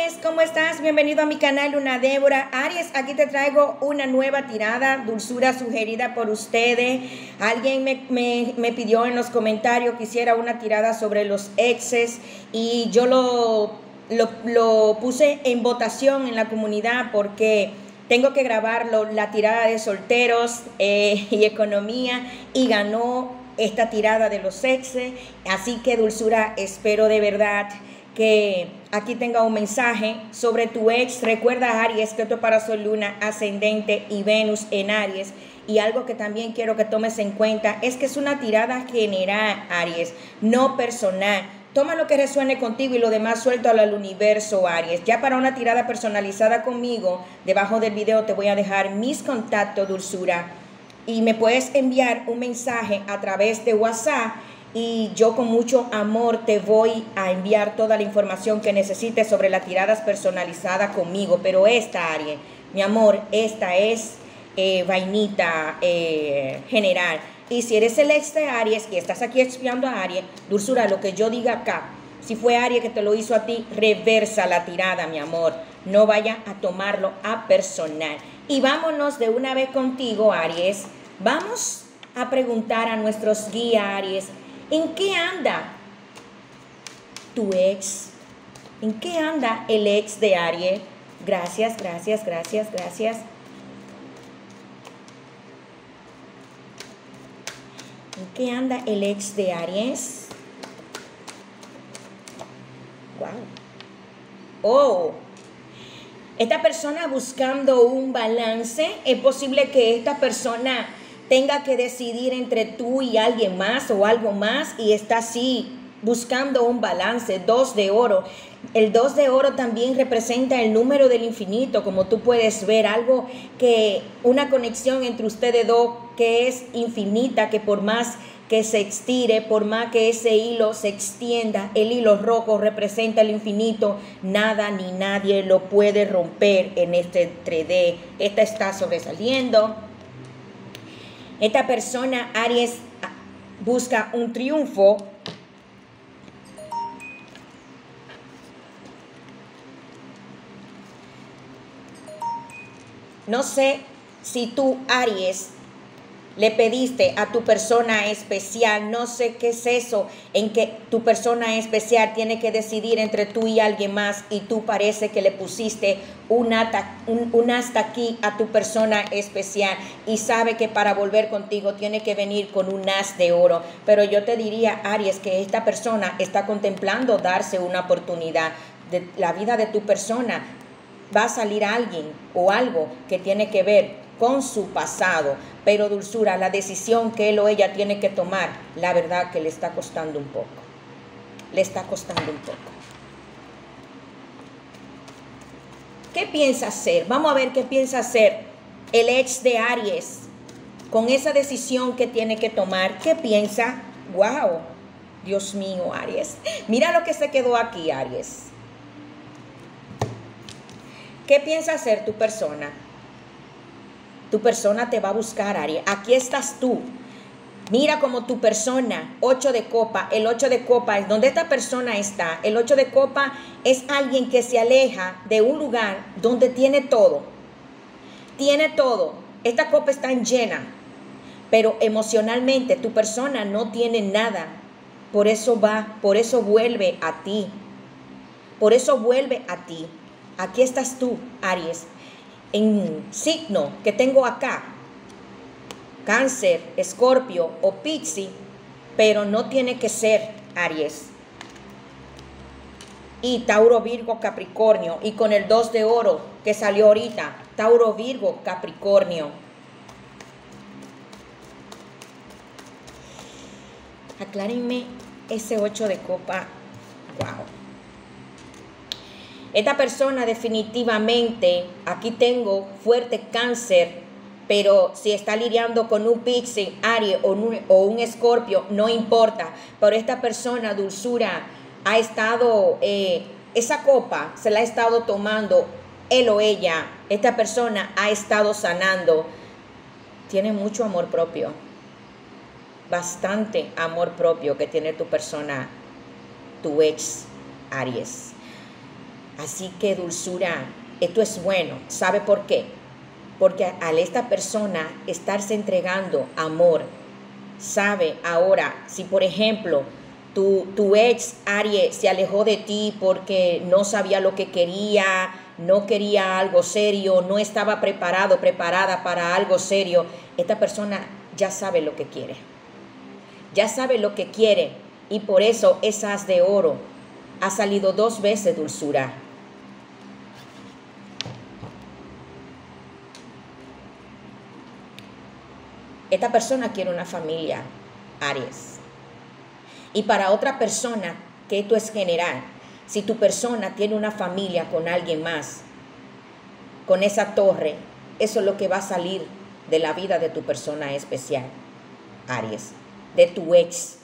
Aries, ¿cómo estás? Bienvenido a mi canal Luna Débora. Aries, aquí te traigo una nueva tirada, dulzura sugerida por ustedes. Alguien me pidió en los comentarios que hiciera una tirada sobre los exes y yo lo puse en votación en la comunidad porque tengo que grabarlo, la tirada de solteros y economía, y ganó esta tirada de los exes. Así que dulzura, espero de verdad que aquí tenga un mensaje sobre tu ex. Recuerda, Aries, que esto para Sol, Luna, Ascendente y Venus en Aries. Y algo que también quiero que tomes en cuenta es que es una tirada general, Aries, no personal. Toma lo que resuene contigo y lo demás suéltalo al universo, Aries. Ya para una tirada personalizada conmigo, debajo del video te voy a dejar mis contactos, dulzura. Y me puedes enviar un mensaje a través de WhatsApp y yo con mucho amor te voy a enviar toda la información que necesites sobre las tiradas personalizadas conmigo. Pero esta, Aries, mi amor, esta es vainita general. Y si eres el ex de Aries y estás aquí espiando a Aries, dulzura, lo que yo diga acá, si fue Aries que te lo hizo a ti, reversa la tirada, mi amor. No vaya a tomarlo a personal. Y vámonos de una vez contigo, Aries. Vamos a preguntar a nuestros guías, Aries, ¿en qué anda tu ex? ¿En qué anda el ex de Aries? Gracias, gracias, gracias, gracias. ¿En qué anda el ex de Aries? Wow. Oh, esta persona buscando un balance. Es posible que esta persona tenga que decidir entre tú y alguien más o algo más, y está así buscando un balance. 2 de oro. El 2 de oro también representa el número del infinito, como tú puedes ver, algo que, una conexión entre ustedes dos que es infinita, que por más que se estire, por más que ese hilo se extienda, el hilo rojo representa el infinito, nada ni nadie lo puede romper en este 3D. Esta está sobresaliendo. Esta persona, Aries, busca un triunfo. No sé si tú, Aries, le pediste a tu persona especial, no sé qué es eso, en que tu persona especial tiene que decidir entre tú y alguien más, y tú parece que le pusiste un hasta aquí a tu persona especial, y sabe que para volver contigo tiene que venir con un as de oro. Pero yo te diría, Aries, que esta persona está contemplando darse una oportunidad. De la vida de tu persona va a salir alguien o algo que tiene que ver con su pasado, pero dulzura, la decisión que él o ella tiene que tomar, la verdad que le está costando un poco. Le está costando un poco. ¿Qué piensa hacer? Vamos a ver qué piensa hacer el ex de Aries con esa decisión que tiene que tomar. ¿Qué piensa? ¡Wow! Dios mío, Aries. Mira lo que se quedó aquí, Aries. ¿Qué piensa hacer tu persona? Tu persona te va a buscar, Aries. Aquí estás tú. Mira como tu persona, 8 de copa. El 8 de copa es donde esta persona está. El 8 de copa es alguien que se aleja de un lugar donde tiene todo. Tiene todo. Esta copa está llena. Pero emocionalmente tu persona no tiene nada. Por eso vuelve a ti. Por eso vuelve a ti. Aquí estás tú, Aries. En signo que tengo acá, Cáncer, Escorpio o Piscis, pero no tiene que ser Aries. Y Tauro, Virgo, Capricornio, y con el 2 de oro que salió ahorita, Tauro, Virgo, Capricornio. Aclárenme ese 8 de copa. Wow. Esta persona definitivamente, aquí tengo fuerte Cáncer, pero si está lidiando con un Piscis, Aries o un Escorpio, no importa. Pero esta persona, dulzura, ha estado, esa copa se la ha estado tomando él o ella. Esta persona ha estado sanando. Tiene mucho amor propio. Bastante amor propio que tiene tu persona, tu ex, Aries. Así que dulzura, esto es bueno. ¿Sabe por qué? Porque al esta persona estarse entregando amor, sabe ahora, si por ejemplo tu ex Aries se alejó de ti porque no sabía lo que quería, no quería algo serio, no estaba preparada para algo serio, esta persona ya sabe lo que quiere. Ya sabe lo que quiere y por eso es as de oro. Ha salido 2 veces, dulzura. Esta persona quiere una familia, Aries. Y para otra persona, que esto es general, si tu persona tiene una familia con alguien más, con esa torre, eso es lo que va a salir de la vida de tu persona especial, Aries, de tu ex.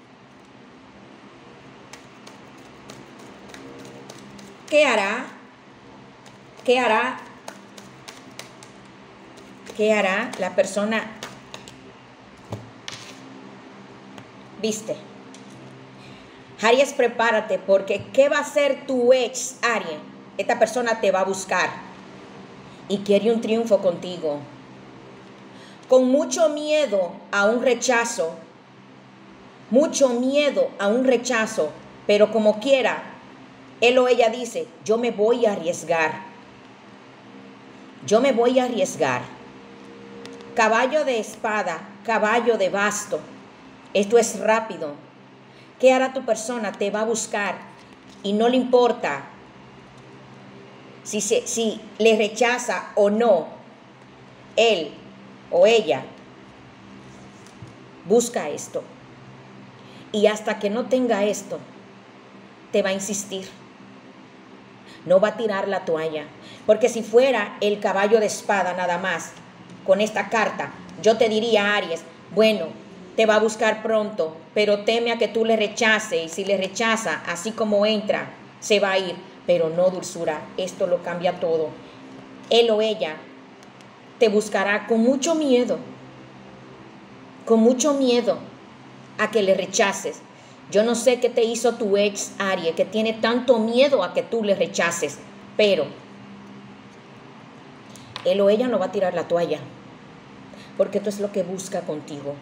¿Qué hará? ¿Qué hará? ¿Qué hará la persona? ¿Viste? Aries, prepárate, porque ¿qué va a hacer tu ex, Aries? Esta persona te va a buscar y quiere un triunfo contigo. Con mucho miedo a un rechazo, pero como quiera, él o ella dice, yo me voy a arriesgar. Yo me voy a arriesgar. Caballo de espada, caballo de basto. Esto es rápido. ¿Qué hará tu persona? Te va a buscar y no le importa si le rechaza o no. Él o ella busca esto. Y hasta que no tenga esto, te va a insistir. No va a tirar la toalla. Porque si fuera el caballo de espada nada más, con esta carta, yo te diría, Aries, bueno, te va a buscar pronto, pero teme a que tú le rechaces. Y si le rechaza, así como entra, se va a ir. Pero no, dulzura, esto lo cambia todo. Él o ella te buscará con mucho miedo a que le rechaces. Yo no sé qué te hizo tu ex, Aries, que tiene tanto miedo a que tú le rechaces, pero él o ella no va a tirar la toalla, porque esto es lo que busca contigo.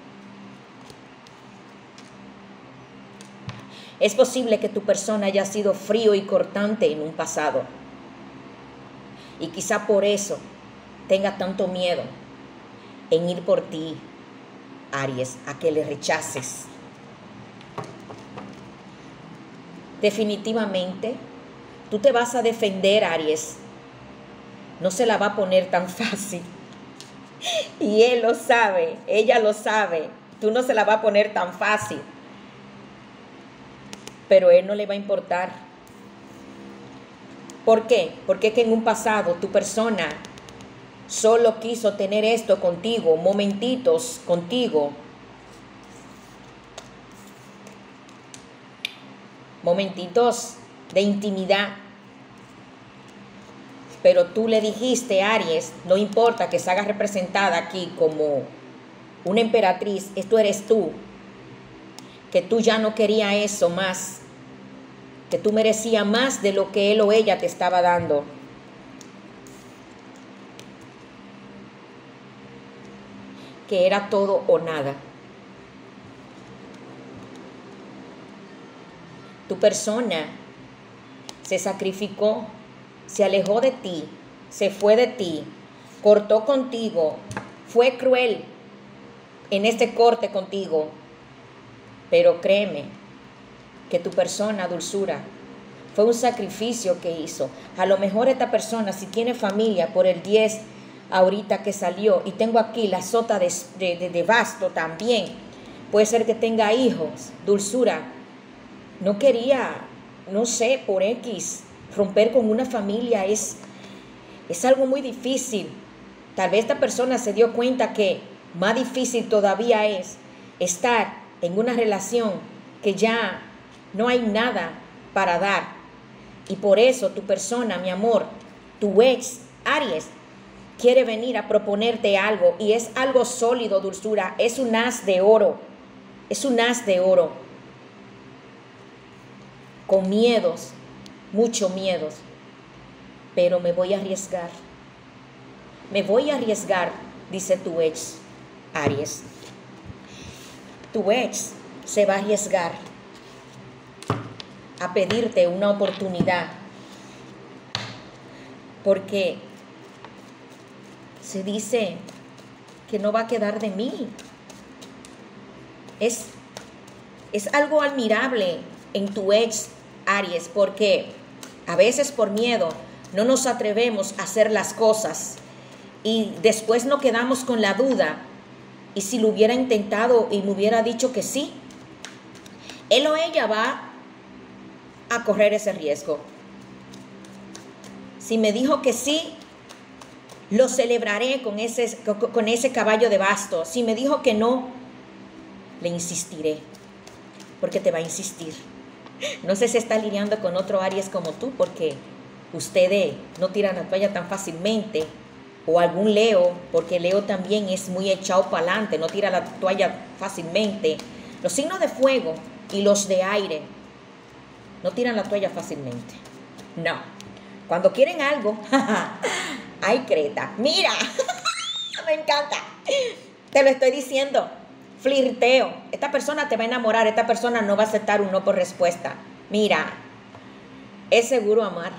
Es posible que tu persona haya sido frío y cortante en un pasado, y quizá por eso tenga tanto miedo en ir por ti, Aries, a que le rechaces. Definitivamente, tú te vas a defender, Aries. No se la va a poner tan fácil. Y él lo sabe, ella lo sabe. Tú no se la va a poner tan fácil. Pero a él no le va a importar. ¿Por qué? Porque es que en un pasado tu persona solo quiso tener esto contigo, momentitos contigo. Momentitos de intimidad. Pero tú le dijiste, Aries, no importa que se haga representada aquí como una emperatriz, esto eres tú. Que tú ya no querías eso más. Que tú merecías más de lo que él o ella te estaba dando. Que era todo o nada. Tu persona se sacrificó, se alejó de ti, se fue de ti, cortó contigo, fue cruel en este corte contigo. Pero créeme que tu persona, dulzura, fue un sacrificio que hizo. A lo mejor esta persona, si tiene familia, por el 10 ahorita que salió, y tengo aquí la sota de basto también, puede ser que tenga hijos, dulzura. No quería, no sé, por X, romper con una familia es algo muy difícil. Tal vez esta persona se dio cuenta que más difícil todavía es estar en una relación que ya no hay nada para dar. Y por eso tu persona, mi amor, tu ex, Aries, quiere venir a proponerte algo. Y es algo sólido, dulzura. Es un as de oro. Es un as de oro. Con miedos, muchos miedos. pero me voy a arriesgar. Me voy a arriesgar, dice tu ex, Aries. Tu ex se va a arriesgar a pedirte una oportunidad porque se dice que no va a quedar de mí. Es algo admirable en tu ex, Aries, porque a veces por miedo no nos atrevemos a hacer las cosas y después nos quedamos con la duda. Y si lo hubiera intentado y me hubiera dicho que sí, él o ella va a correr ese riesgo. Si me dijo que sí, lo celebraré con ese caballo de bastos. Si me dijo que no, le insistiré, porque te va a insistir. No sé si está lidiando con otro Aries como tú, porque ustedes no tiran la toalla tan fácilmente, o algún Leo, porque Leo también es muy echado para adelante, no tira la toalla fácilmente. Los signos de fuego y los de aire no tiran la toalla fácilmente. No. Cuando quieren algo, ¡ay, creta! ¡Mira! Me encanta. Te lo estoy diciendo. Flirteo. Esta persona te va a enamorar. Esta persona no va a aceptar un no por respuesta. Mira, es seguro amar.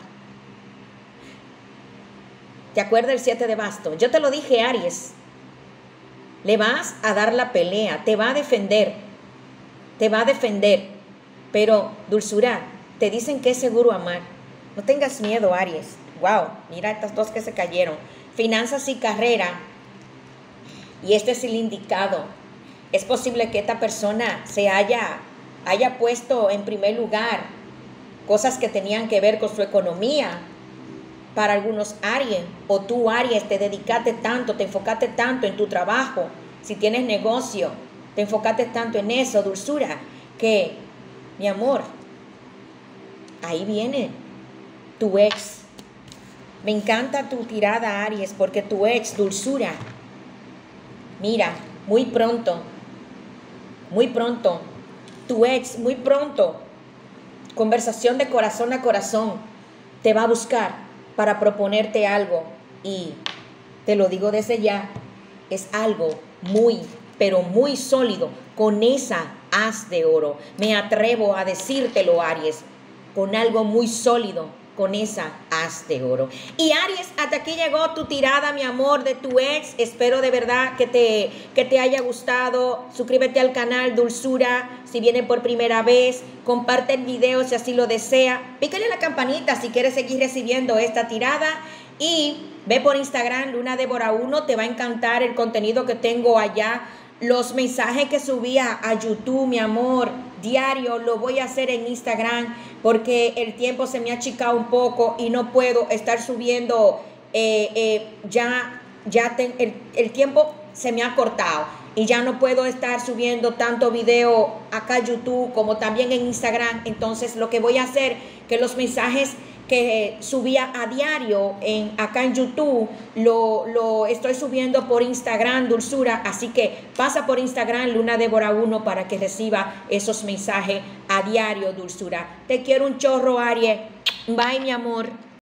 ¿Te acuerdas del 7 de bastos? Yo te lo dije, Aries. Le vas a dar la pelea. Te va a defender. Te va a defender. Pero, dulzura, te dicen que es seguro amar. No tengas miedo, Aries. Wow, mira estas dos que se cayeron. Finanzas y carrera. Y este es el indicado. Es posible que esta persona se haya puesto en primer lugar cosas que tenían que ver con su economía. Para algunos Aries, o tú Aries, te dedicaste tanto, te enfocaste tanto en tu trabajo. Si tienes negocio, te enfocaste tanto en eso, dulzura, que, mi amor, ahí viene tu ex. Me encanta tu tirada, Aries, porque tu ex, dulzura, mira, muy pronto, tu ex, muy pronto, conversación de corazón a corazón, te va a buscar para proponerte algo, y te lo digo desde ya, es algo muy, pero muy sólido, con esa as de oro. Me atrevo a decírtelo, Aries, con algo muy sólido, con esa as de oro. Y Aries, hasta aquí llegó tu tirada, mi amor, de tu ex. Espero de verdad que te haya gustado. Suscríbete al canal, dulzura, si viene por primera vez. Comparte el video si así lo desea. Pícale la campanita si quieres seguir recibiendo esta tirada. Y ve por Instagram, Luna Débora 1. Te va a encantar el contenido que tengo allá. Los mensajes que subía a YouTube, mi amor, diario, lo voy a hacer en Instagram porque el tiempo se me ha achicado un poco y no puedo estar subiendo, el tiempo se me ha cortado y ya no puedo estar subiendo tanto video acá a YouTube como también en Instagram. Entonces lo que voy a hacer, que los mensajes que subía a diario acá en YouTube, lo estoy subiendo por Instagram, dulzura. Así que pasa por Instagram, Luna Débora 1, para que reciba esos mensajes a diario, dulzura. Te quiero un chorro, Aries. Bye, mi amor.